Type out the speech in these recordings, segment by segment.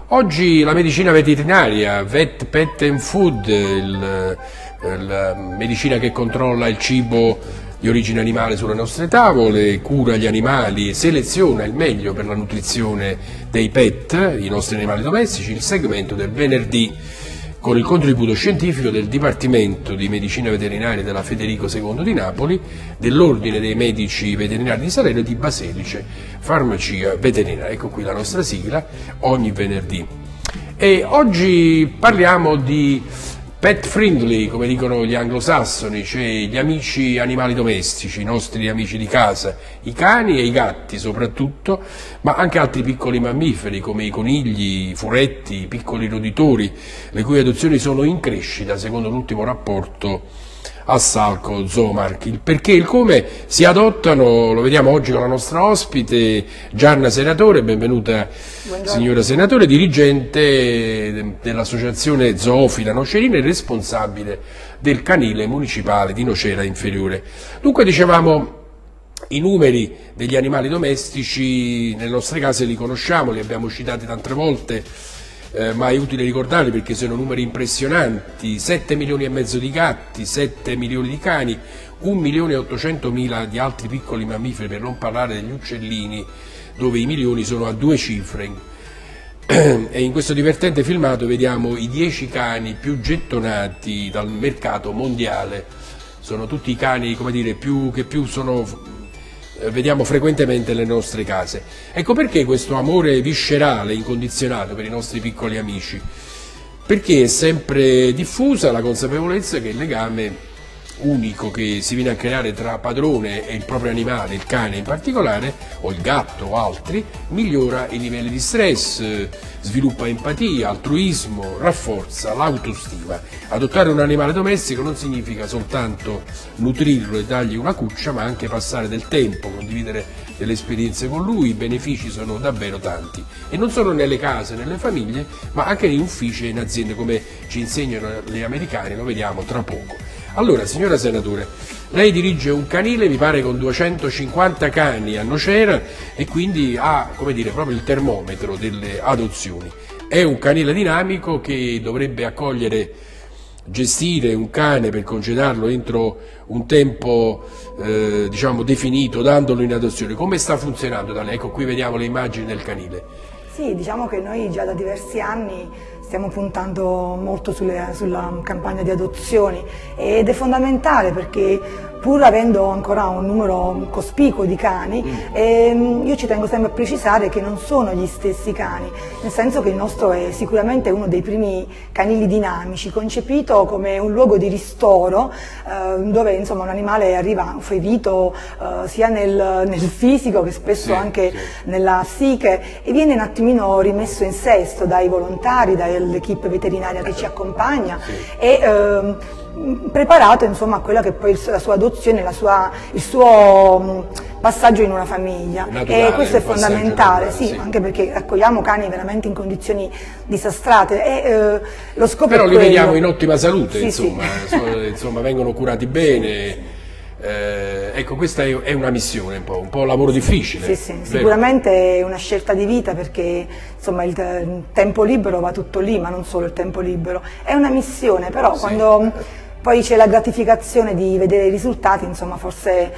Oggi la medicina veterinaria, Vet, Pet and Food, la medicina che controlla il cibo di origine animale sulle nostre tavole, cura gli animali, seleziona il meglio per la nutrizione dei pet, i nostri animali domestici, il segmento del venerdì con il contributo scientifico del Dipartimento di Medicina Veterinaria della Federico II di Napoli, dell'Ordine dei Medici Veterinari di Salerno e di Baselice Farmacia Veterinaria. Ecco qui la nostra sigla, ogni venerdì. E oggi parliamo di pet friendly, come dicono gli anglosassoni, cioè gli amici animali domestici, i nostri amici di casa, i cani e i gatti soprattutto, ma anche altri piccoli mammiferi come i conigli, i furetti, i piccoli roditori, le cui adozioni sono in crescita secondo l'ultimo rapporto Assalco Zoomark. Il perché e il come si adottano lo vediamo oggi con la nostra ospite Gianna Senatore. Benvenuta. Buongiorno. Signora Senatore, dirigente dell'associazione zoofila Nocerina e responsabile del canile municipale di Nocera Inferiore. Dunque dicevamo, i numeri degli animali domestici nelle nostre case li conosciamo, li abbiamo citati tante volte, ma è utile ricordarli perché sono numeri impressionanti: 7 milioni e mezzo di gatti, 7 milioni di cani, 1.800.000 di altri piccoli mammiferi, per non parlare degli uccellini, dove i milioni sono a due cifre. E in questo divertente filmato vediamo i 10 cani più gettonati dal mercato mondiale. Sono tutti i cani, come dire, vediamo frequentemente nelle nostre case. Ecco perché questo amore viscerale, incondizionato per i nostri piccoli amici, perché è sempre diffusa la consapevolezza che il legame unico che si viene a creare tra padrone e il proprio animale, il cane in particolare, o il gatto o altri, migliora i livelli di stress, sviluppa empatia, altruismo, rafforza l'autostima. Adottare un animale domestico non significa soltanto nutrirlo e dargli una cuccia, ma anche passare del tempo, condividere delle esperienze con lui. I benefici sono davvero tanti, e non solo nelle case, nelle famiglie, ma anche in uffici e in aziende, come ci insegnano gli americani, lo vediamo tra poco. Allora, signora Senatore, lei dirige un canile, mi pare, con 250 cani a Nocera, e quindi ha, come dire, proprio il termometro delle adozioni. È un canile dinamico che dovrebbe accogliere, gestire un cane per congedarlo entro un tempo diciamo definito, dandolo in adozione. Come sta funzionando da lei? Ecco, qui vediamo le immagini del canile. Sì, diciamo che noi già da diversi anni stiamo puntando molto sulla campagna di adozioni, ed è fondamentale perché, pur avendo ancora un numero cospicuo di cani, io ci tengo sempre a precisare che non sono gli stessi cani, nel senso che il nostro è sicuramente uno dei primi canili dinamici, concepito come un luogo di ristoro, dove insomma un animale arriva ferito sia nel fisico che spesso anche nella psiche, e viene un attimino rimesso in sesto dai volontari, dall'equipe veterinaria che ci accompagna, e preparato insomma a quella che poi è la sua adozione, il suo passaggio in una famiglia. Naturale, e questo è fondamentale, naturale, sì. Anche perché raccogliamo cani veramente in condizioni disastrate, e lo scopo però è li quello. vediamo in ottima salute, Sì, insomma, insomma, vengono curati bene. Ecco, questa è una missione, un po' lavoro difficile. Sì, sicuramente è una scelta di vita, perché insomma il tempo libero va tutto lì, ma non solo il tempo libero. È una missione, però quando poi c'è la gratificazione di vedere i risultati, insomma, forse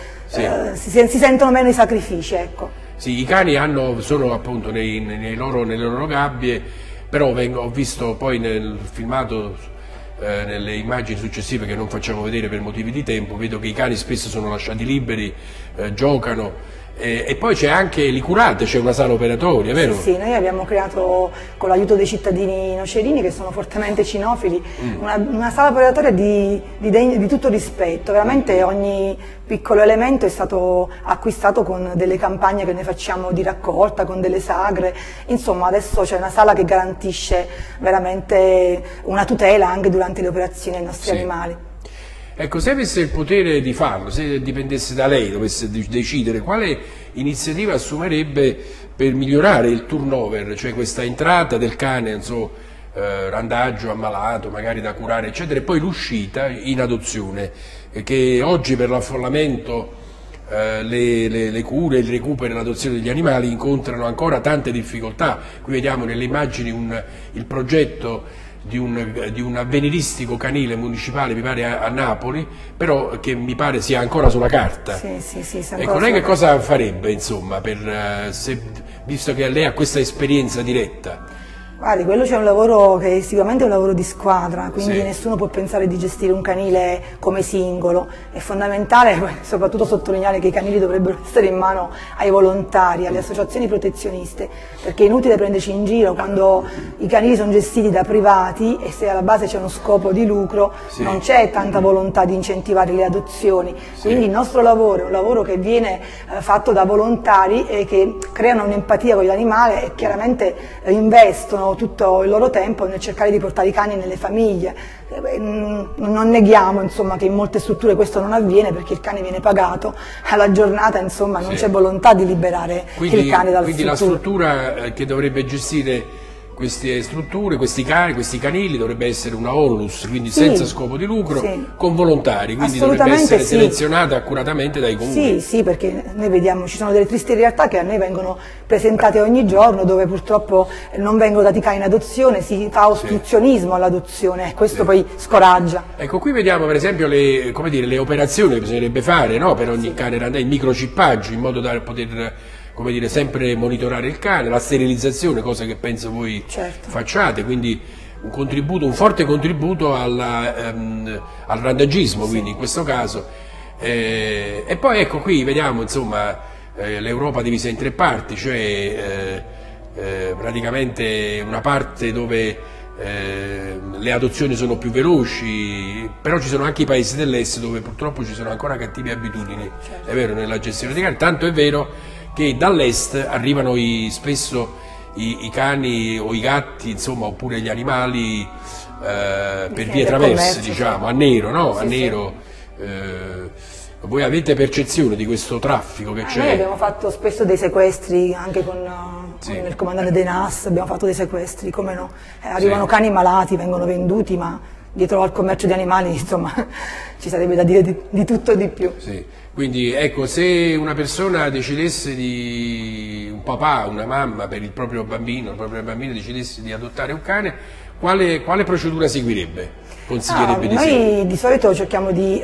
si sentono meno i sacrifici, ecco. Sì, i cani sono appunto nelle loro gabbie, però ho visto poi nel filmato, nelle immagini successive che non facciamo vedere per motivi di tempo, vedo che i cani spesso sono lasciati liberi, giocano, e poi c'è anche, li curate, c'è una sala operatoria, vero? Sì, noi abbiamo creato, con l'aiuto dei cittadini nocerini che sono fortemente cinofili, una sala operatoria di tutto rispetto. Veramente ogni piccolo elemento è stato acquistato con delle campagne che noi facciamo di raccolta, con delle sagre. Insomma, adesso c'è una sala che garantisce veramente una tutela anche durante le operazioni ai nostri animali. Ecco, se avesse il potere di farlo, se dipendesse da lei, dovesse decidere, quale iniziativa assumerebbe per migliorare il turnover, cioè questa entrata del cane, randaggio, ammalato, magari da curare, eccetera, e poi l'uscita in adozione, che oggi per l'affollamento le cure, il recupero e l'adozione degli animali incontrano ancora tante difficoltà. Qui vediamo nelle immagini il progetto di un avveniristico canile municipale, mi pare a Napoli, però che mi pare sia ancora sulla carta. Sì, Ecco, lei che cosa farebbe, insomma, visto che lei ha questa esperienza diretta? Guardi, quello c'è un lavoro che è sicuramente un lavoro di squadra, quindi Sì. nessuno può pensare di gestire un canile come singolo. È fondamentale soprattutto sottolineare che i canili dovrebbero essere in mano ai volontari, alle associazioni protezioniste, perché è inutile prenderci in giro quando i canili sono gestiti da privati e se alla base c'è uno scopo di lucro, Sì. non c'è tanta volontà di incentivare le adozioni. Sì. Quindi il nostro lavoro è un lavoro che viene fatto da volontari e che creano un'empatia con l'animale e chiaramente investono tutto il loro tempo nel cercare di portare i cani nelle famiglie. Non neghiamo, insomma, che in molte strutture questo non avviene perché il cane viene pagato alla giornata, insomma, non c'è volontà di liberare il cane dalla struttura. Quindi la struttura che dovrebbe gestire queste strutture, questi canili dovrebbe essere una onlus, quindi senza scopo di lucro, con volontari, quindi dovrebbe essere selezionata accuratamente dai comuni. Sì, perché noi vediamo, ci sono delle tristi realtà che a noi vengono presentate ogni giorno, dove purtroppo non vengono dati cani in adozione, si fa ostruzionismo all'adozione, e questo poi scoraggia. Ecco, qui vediamo per esempio le operazioni che bisognerebbe fare, no? Per ogni cane, il microcippaggio, in modo da poter sempre monitorare il cane, la sterilizzazione, cosa che penso voi facciate, quindi un forte contributo al randagismo, quindi in questo caso. E poi ecco qui vediamo, insomma, l'Europa divisa in tre parti, cioè praticamente una parte dove le adozioni sono più veloci, però ci sono anche i paesi dell'est dove purtroppo ci sono ancora cattive abitudini, è vero, nella gestione dei cani, tanto è vero che dall'est arrivano spesso i cani o i gatti, insomma, oppure gli animali per vie traverse, diciamo, a nero, no? A nero. Voi avete percezione di questo traffico che c'è? Noi abbiamo fatto spesso dei sequestri anche con il comandante dei NAS, abbiamo fatto dei sequestri, come no? Arrivano cani malati, vengono venduti, ma dietro al commercio di animali, insomma, ci sarebbe da dire di tutto e di più. Sì. Quindi ecco, se una persona decidesse un papà, una mamma per il proprio bambino, la propria bambina decidesse di adottare un cane, quale procedura seguirebbe? Consiglierebbe di seguire? Noi di solito cerchiamo ci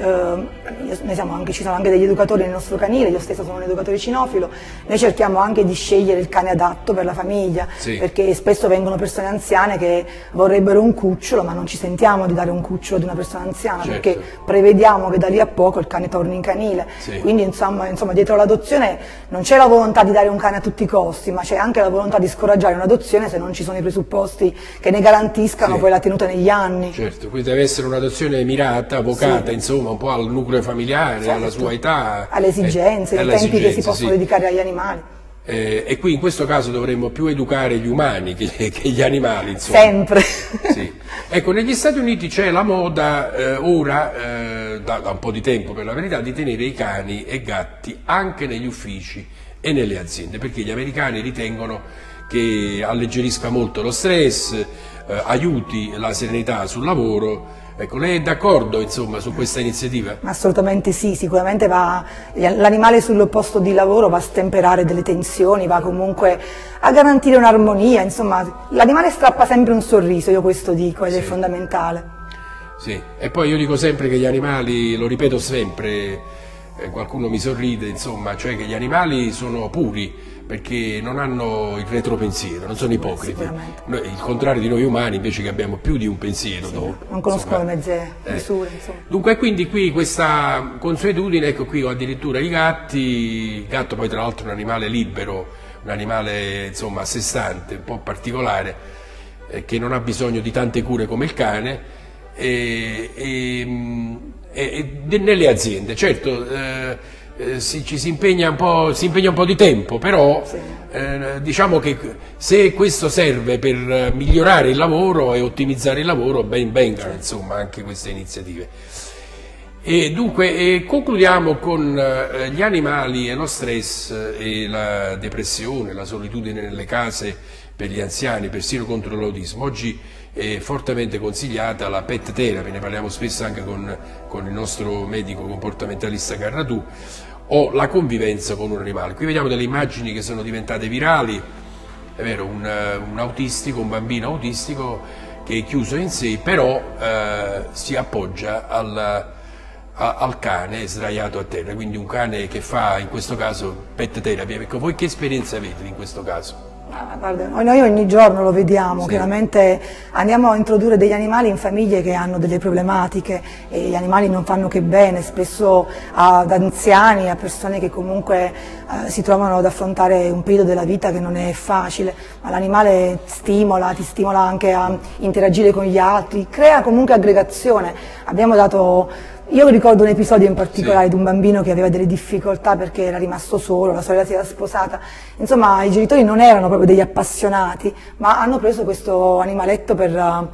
sono anche degli educatori nel nostro canile, io stessa sono un educatore cinofilo, noi cerchiamo anche di scegliere il cane adatto per la famiglia, perché spesso vengono persone anziane che vorrebbero un cucciolo, ma non ci sentiamo di dare un cucciolo ad una persona anziana, perché prevediamo che da lì a poco il cane torni in canile, quindi insomma dietro l'adozione non c'è la volontà di dare un cane a tutti i costi, ma c'è anche la volontà di scoraggiare un'adozione se non ci sono i presupposti che ne garantiscano poi la tenuta negli anni. Certo, quindi deve essere un'adozione mirata, avocata, insomma, un po' al nucleo familiare, alla sua età, alle esigenze, ai tempi che si possono dedicare agli animali. E qui in questo caso dovremmo più educare gli umani che gli animali, insomma. Sempre. Ecco, negli Stati Uniti c'è la moda ora, da un po' di tempo per la verità, di tenere i cani e gatti anche negli uffici e nelle aziende, perché gli americani ritengono che alleggerisca molto lo stress, aiuti la serenità sul lavoro. Ecco, lei è d'accordo, insomma, su questa iniziativa? Assolutamente sì, sicuramente l'animale sul posto di lavoro va a stemperare delle tensioni, va comunque a garantire un'armonia, insomma, l'animale strappa sempre un sorriso, io questo dico, ed è fondamentale. Sì, e poi io dico sempre che gli animali, lo ripeto sempre, qualcuno mi sorride, insomma, cioè che gli animali sono puri, perché non hanno il retropensiero, non sono ipocriti. Il contrario di noi umani, invece, che abbiamo più di un pensiero. Non conoscono le mezze misure. Dunque, quindi qui questa consuetudine, ecco qui ho addirittura i gatti, il gatto poi tra l'altro è un animale libero, un animale insomma a sé stante, un po' particolare, che non ha bisogno di tante cure come il cane, nelle aziende, certo. Ci si impegna un po' di tempo, però diciamo che se questo serve per migliorare il lavoro e ottimizzare il lavoro, ben vengano insomma anche queste iniziative. E dunque concludiamo con gli animali e lo stress e la depressione, la solitudine nelle case per gli anziani, persino contro l'autismo. Oggi è fortemente consigliata la pet therapy, ne parliamo spesso anche con il nostro medico comportamentalista Carratù, o la convivenza con un animale. Qui vediamo delle immagini che sono diventate virali, è vero, un autistico, un bambino autistico che è chiuso in sé, però si appoggia al cane sdraiato a terra, quindi un cane che fa in questo caso pet therapy. Ecco, voi che esperienza avete in questo caso? Guarda, noi ogni giorno lo vediamo, sì. Chiaramente andiamo a introdurre degli animali in famiglie che hanno delle problematiche e gli animali non fanno che bene, spesso ad anziani, a persone che comunque si trovano ad affrontare un periodo della vita che non è facile, ma l'animale ti stimola anche a interagire con gli altri, crea comunque aggregazione. Io ricordo un episodio in particolare sì. di un bambino che aveva delle difficoltà perché era rimasto solo, la sorella si era sposata, insomma i genitori non erano proprio degli appassionati, ma hanno preso questo animaletto per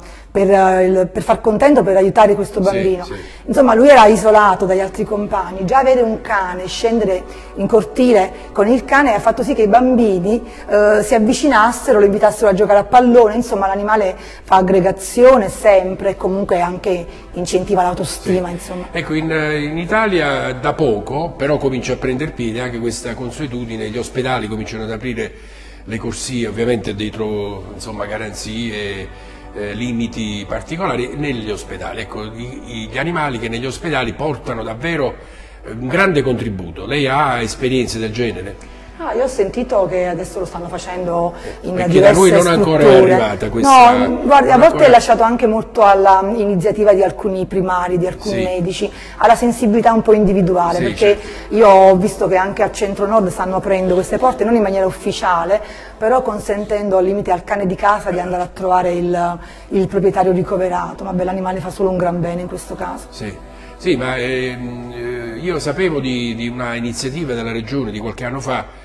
far contento, per aiutare questo bambino. Sì, sì. Insomma lui era isolato dagli altri compagni, già avere un cane, scendere in cortile con il cane ha fatto sì che i bambini si avvicinassero, lo invitassero a giocare a pallone, insomma l'animale fa aggregazione sempre e comunque anche incentiva l'autostima. Sì. Insomma. Ecco, in Italia da poco però comincia a prendere piede anche questa consuetudine, gli ospedali cominciano ad aprire le corsie, ovviamente dietro insomma, garanzie, limiti particolari negli ospedali. Ecco, gli animali che negli ospedali portano davvero un grande contributo. Lei ha esperienze del genere? Io ho sentito che adesso lo stanno facendo in perché diverse da noi non è strutture. ancora arrivata questa... No, guardi, a volte è lasciato anche molto all'iniziativa di alcuni primari, di alcuni sì. medici, alla sensibilità un po' individuale, sì, perché certo. io ho visto che anche a centro-nord stanno aprendo queste porte, non in maniera ufficiale, però consentendo al limite al cane di casa di andare a trovare il proprietario ricoverato. Vabbè, l'animale fa solo un gran bene in questo caso. Sì, sì, ma io sapevo di una iniziativa della Regione di qualche anno fa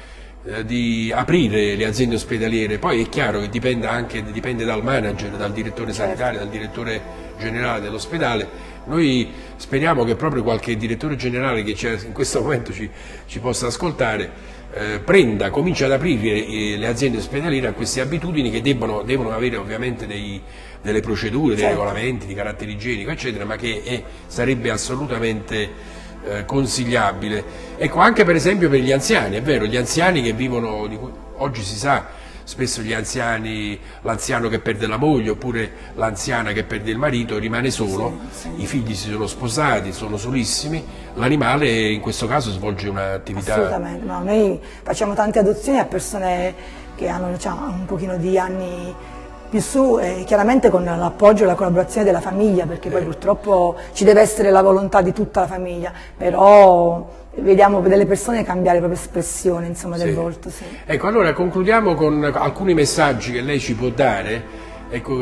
di aprire le aziende ospedaliere, poi è chiaro che dipende dal manager, dal direttore sanitario, dal direttore generale dell'ospedale. Noi speriamo che proprio qualche direttore generale che in questo momento ci possa ascoltare comincia ad aprire le aziende ospedaliere a queste abitudini che devono avere ovviamente delle procedure, dei regolamenti di carattere igienico eccetera, ma che sarebbe assolutamente consigliabile. Ecco, anche per esempio per gli anziani, è vero, gli anziani che vivono, oggi si sa, spesso gli anziani, l'anziano che perde la moglie oppure l'anziana che perde il marito rimane solo, sì. I figli si sono sposati, sono solissimi, l'animale in questo caso svolge un'attività... Assolutamente, no, noi facciamo tante adozioni a persone che hanno un pochino di anni più su, chiaramente con l'appoggio e la collaborazione della famiglia, perché poi purtroppo ci deve essere la volontà di tutta la famiglia, però vediamo delle persone cambiare proprio espressione, insomma, del volto. Sì. Ecco, allora concludiamo con alcuni messaggi che lei ci può dare, ecco,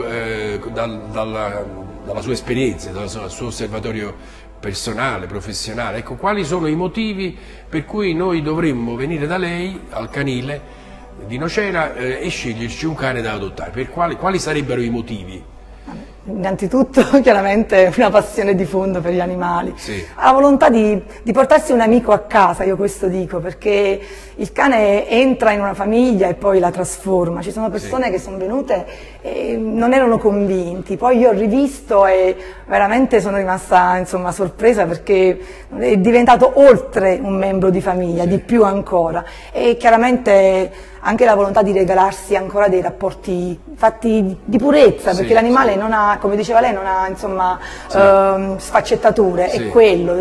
dalla sua esperienza, dal suo osservatorio personale, professionale. Ecco, quali sono i motivi per cui noi dovremmo venire da lei al canile di Nocera e sceglierci un cane da adottare? Quali sarebbero i motivi? Innanzitutto chiaramente una passione di fondo per gli animali, sì. La volontà di portarsi un amico a casa, io questo dico, perché il cane entra in una famiglia e poi la trasforma. Ci sono persone che sono venute e non erano convinti, poi io ho rivisto e veramente sono rimasta insomma sorpresa perché è diventato oltre un membro di famiglia, di più ancora, e chiaramente anche la volontà di regalarsi ancora dei rapporti fatti di purezza, perché l'animale non ha, come diceva lei, non ha insomma sfaccettature, è quello,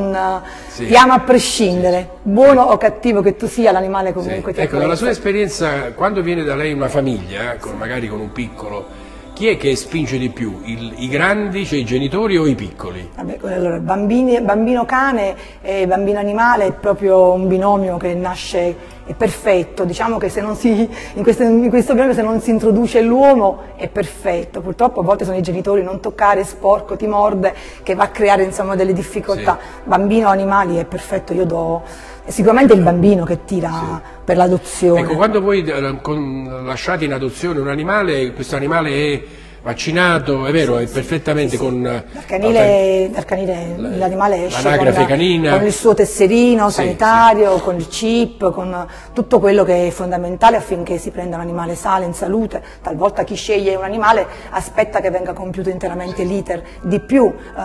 ti ama a prescindere, buono o cattivo che tu sia, l'animale comunque ti apprezza. Ecco, dalla sua esperienza, quando viene da lei una famiglia, magari con un piccolo, chi è che spinge di più? I grandi, cioè i genitori o i piccoli? Vabbè, allora, bambino cane e bambino animale è proprio un binomio che nasce, è perfetto, diciamo che se non in questo binomio se non si introduce l'uomo è perfetto, purtroppo a volte sono i genitori, non toccare, è sporco, ti morde, che va a creare insomma delle difficoltà. Bambino animali è perfetto, io do... È sicuramente il bambino che tira per l'adozione. Ecco, quando voi lasciate in adozione un animale, questo animale è vaccinato, è vero, è perfettamente con... Dal canile l'animale esce canina, con il suo tesserino sanitario, con il chip, con tutto quello che è fondamentale affinché si prenda un animale sano, in salute. Talvolta chi sceglie un animale aspetta che venga compiuto interamente l'iter. Di più,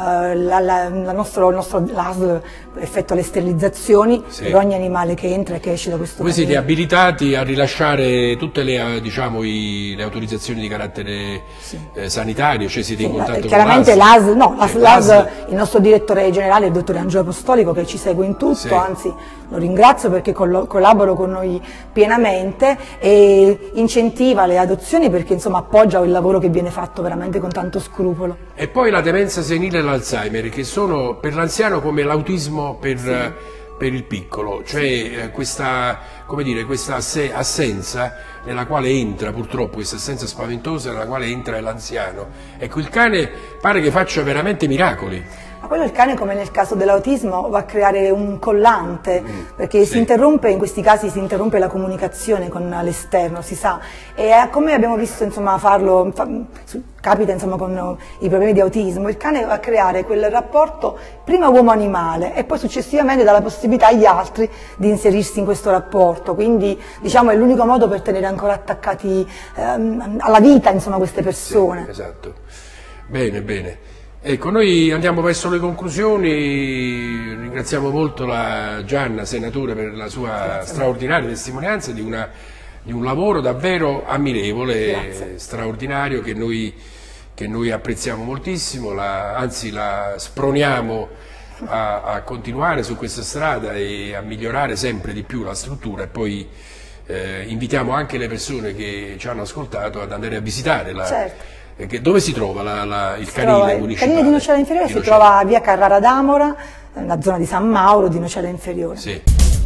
il nostro ASL effettua le sterilizzazioni per ogni animale che entra e che esce da questo canile. Voi siete abilitati a rilasciare tutte le, diciamo, le autorizzazioni di carattere sanitario, cioè siete in contatto chiaramente con l'ASL, il nostro direttore generale, il dottore Angelo Apostolico, che ci segue in tutto, anzi lo ringrazio perché collabora con noi pienamente e incentiva le adozioni perché insomma appoggia il lavoro che viene fatto veramente con tanto scrupolo. E poi la demenza senile e l'Alzheimer, che sono per l'anziano come l'autismo per il piccolo, cioè questa, come dire, questa assenza nella quale entra, purtroppo, questa assenza spaventosa nella quale entra l'anziano. Ecco, il cane pare che faccia veramente miracoli. Ma quello il cane, come nel caso dell'autismo, va a creare un collante, perché si interrompe, in questi casi si interrompe la comunicazione con l'esterno, si sa, e come abbiamo visto insomma farlo, capita insomma con i problemi di autismo, il cane va a creare quel rapporto prima uomo-animale e poi successivamente dà la possibilità agli altri di inserirsi in questo rapporto, quindi diciamo è l'unico modo per tenere ancora attaccati alla vita insomma queste persone. Sì, esatto, bene, bene. Ecco, noi andiamo verso le conclusioni, ringraziamo molto la Gianna, senatore, per la sua straordinaria testimonianza di un lavoro davvero ammirevole, straordinario, che noi apprezziamo moltissimo, anzi la sproniamo a continuare su questa strada e a migliorare sempre di più la struttura, e poi invitiamo anche le persone che ci hanno ascoltato ad andare a visitare dove si trova il canile municipale? Il canile di Nocera Inferiore si trova a via Carrara d'Amora, nella zona di San Mauro di Nocera Inferiore. Sì.